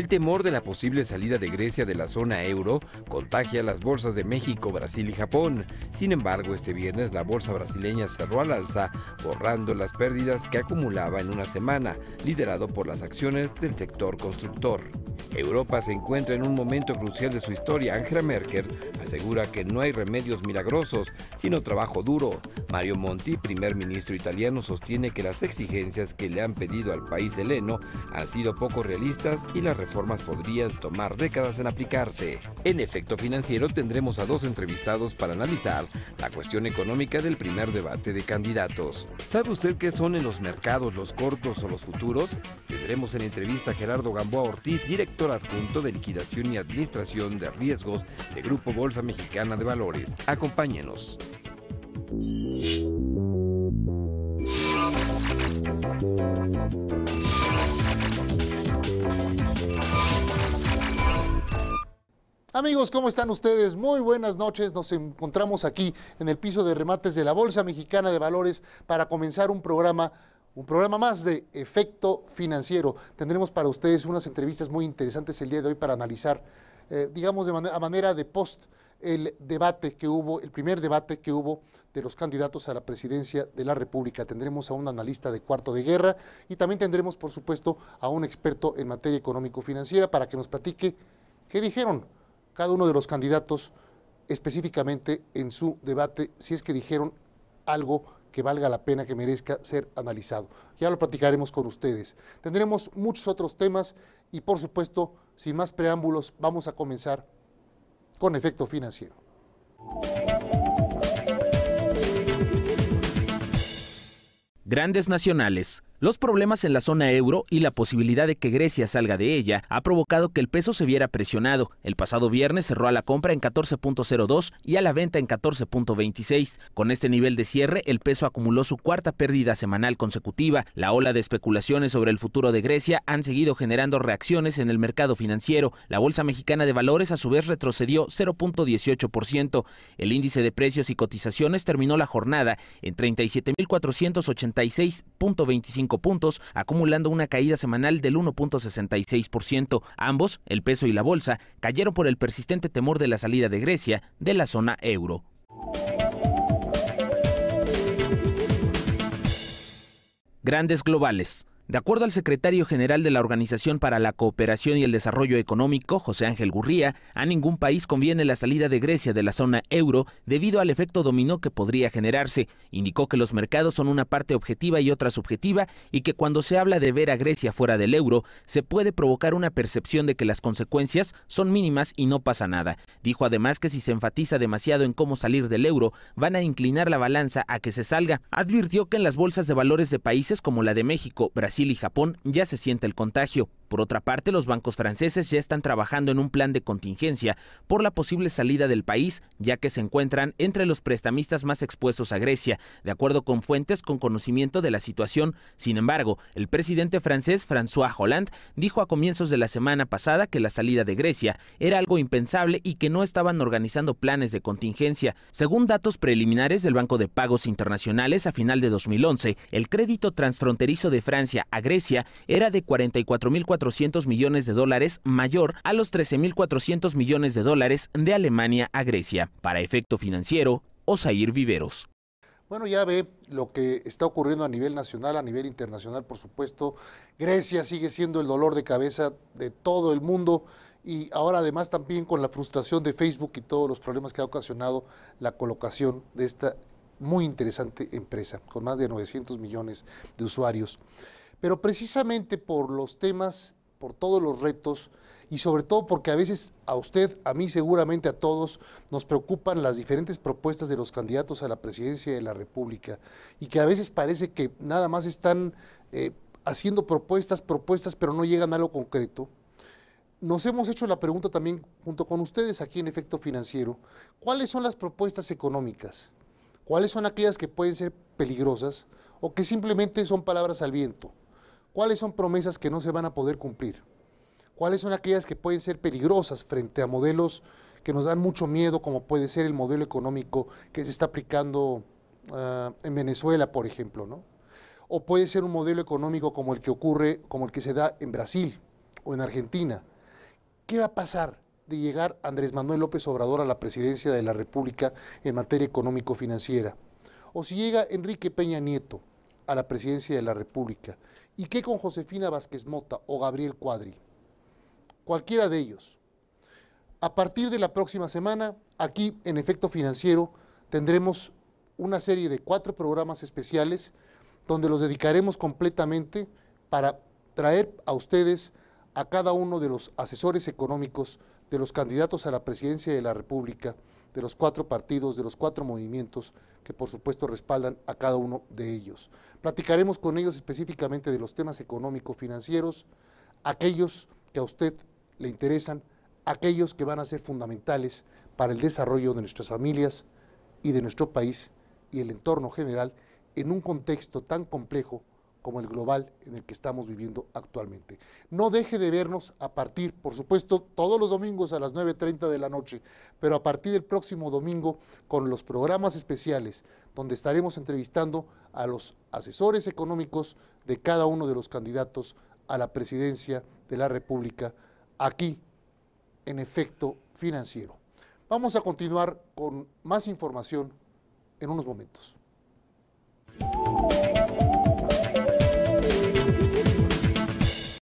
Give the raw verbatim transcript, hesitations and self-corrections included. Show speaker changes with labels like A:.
A: El temor de la posible salida de Grecia de la zona euro contagia las bolsas de México, Brasil y Japón. Sin embargo, este viernes la bolsa brasileña cerró al alza, borrando las pérdidas que acumulaba en una semana, liderado por las acciones del sector constructor. Europa se encuentra en un momento crucial de su historia. Angela Merkel asegura que no hay remedios milagrosos, sino trabajo duro. Mario Monti, primer ministro italiano, sostiene que las exigencias que le han pedido al país heleno han sido poco realistas y las reformas podrían tomar décadas en aplicarse. En Efecto Financiero tendremos a dos entrevistados para analizar la cuestión económica del primer debate de candidatos. ¿Sabe usted qué son en los mercados los cortos o los futuros? Tendremos en entrevista a Gerardo Gamboa Ortiz, director adjunto de liquidación y administración de riesgos de Grupo Bolsa Mexicana de Valores. Acompáñenos.
B: Amigos, ¿cómo están ustedes? Muy buenas noches. Nos encontramos aquí en el piso de remates de la Bolsa Mexicana de Valores para comenzar un programa Un programa más de Efecto Financiero. Tendremos para ustedes unas entrevistas muy interesantes el día de hoy para analizar, eh, digamos, de man a manera de post, el debate que hubo, el primer debate que hubo de los candidatos a la presidencia de la República. Tendremos a un analista de cuarto de guerra y también tendremos, por supuesto, a un experto en materia económico-financiera para que nos platique qué dijeron cada uno de los candidatos específicamente en su debate, si es que dijeron algo que valga la pena, que merezca ser analizado. Ya lo platicaremos con ustedes. Tendremos muchos otros temas y, por supuesto, sin más preámbulos, vamos a comenzar con Efecto Financiero.
C: Grandes nacionales. Los problemas en la zona euro y la posibilidad de que Grecia salga de ella ha provocado que el peso se viera presionado. El pasado viernes cerró a la compra en catorce punto cero dos y a la venta en catorce punto veintiséis. Con este nivel de cierre, el peso acumuló su cuarta pérdida semanal consecutiva. La ola de especulaciones sobre el futuro de Grecia han seguido generando reacciones en el mercado financiero. La Bolsa Mexicana de Valores a su vez retrocedió cero punto dieciocho por ciento. El índice de precios y cotizaciones terminó la jornada en treinta y siete mil cuatrocientos ochenta y seis punto veinticinco puntos, acumulando una caída semanal del uno punto sesenta y seis por ciento. Ambos, el peso y la bolsa, cayeron por el persistente temor de la salida de Grecia de la zona euro. Grandes globales. De acuerdo al secretario general de la Organización para la Cooperación y el Desarrollo Económico, José Ángel Gurría, a ningún país conviene la salida de Grecia de la zona euro debido al efecto dominó que podría generarse. Indicó que los mercados son una parte objetiva y otra subjetiva y que cuando se habla de ver a Grecia fuera del euro, se puede provocar una percepción de que las consecuencias son mínimas y no pasa nada. Dijo además que si se enfatiza demasiado en cómo salir del euro, van a inclinar la balanza a que se salga. Advirtió que en las bolsas de valores de países como la de México, Brasil y Japón ya se siente el contagio. Por otra parte, los bancos franceses ya están trabajando en un plan de contingencia por la posible salida del país, ya que se encuentran entre los prestamistas más expuestos a Grecia, de acuerdo con fuentes con conocimiento de la situación. Sin embargo, el presidente francés François Hollande dijo a comienzos de la semana pasada que la salida de Grecia era algo impensable y que no estaban organizando planes de contingencia. Según datos preliminares del Banco de Pagos Internacionales, a final de dos mil once, el crédito transfronterizo de Francia a Grecia era de cuarenta y cuatro mil cuatrocientos millones de dólares, mayor a los trece mil cuatrocientos millones de dólares de Alemania a Grecia. Para Efecto Financiero, Osair Viveros.
B: Bueno, ya ve lo que está ocurriendo a nivel nacional, a nivel internacional, por supuesto. Grecia sigue siendo el dolor de cabeza de todo el mundo y ahora además también con la frustración de Facebook y todos los problemas que ha ocasionado la colocación de esta muy interesante empresa, con más de novecientos millones de usuarios. Pero precisamente por los temas, por todos los retos y sobre todo porque a veces a usted, a mí seguramente a todos, nos preocupan las diferentes propuestas de los candidatos a la presidencia de la República y que a veces parece que nada más están eh, haciendo propuestas, propuestas, pero no llegan a algo concreto. Nos hemos hecho la pregunta también junto con ustedes aquí en Efecto Financiero, ¿cuáles son las propuestas económicas? ¿Cuáles son aquellas que pueden ser peligrosas o que simplemente son palabras al viento? ¿Cuáles son promesas que no se van a poder cumplir? ¿Cuáles son aquellas que pueden ser peligrosas frente a modelos que nos dan mucho miedo, como puede ser el modelo económico que se está aplicando uh, en Venezuela, por ejemplo, ¿no? O puede ser un modelo económico como el que ocurre, como el que se da en Brasil o en Argentina, ¿qué va a pasar de llegar Andrés Manuel López Obrador a la presidencia de la República en materia económico-financiera? O si llega Enrique Peña Nieto a la presidencia de la República, ¿y qué con Josefina Vázquez Mota o Gabriel Cuadri? Cualquiera de ellos. A partir de la próxima semana, aquí en Efecto Financiero, tendremos una serie de cuatro programas especiales donde los dedicaremos completamente para traer a ustedes a cada uno de los asesores económicos de los candidatos a la presidencia de la República, de los cuatro partidos, de los cuatro movimientos que por supuesto respaldan a cada uno de ellos. Platicaremos con ellos específicamente de los temas económico-financieros, aquellos que a usted le interesan, aquellos que van a ser fundamentales para el desarrollo de nuestras familias y de nuestro país y el entorno general en un contexto tan complejo como el global en el que estamos viviendo actualmente. No deje de vernos a partir, por supuesto, todos los domingos a las nueve treinta de la noche, pero a partir del próximo domingo con los programas especiales, donde estaremos entrevistando a los asesores económicos de cada uno de los candidatos a la presidencia de la República, aquí en Efecto Financiero. Vamos a continuar con más información en unos momentos.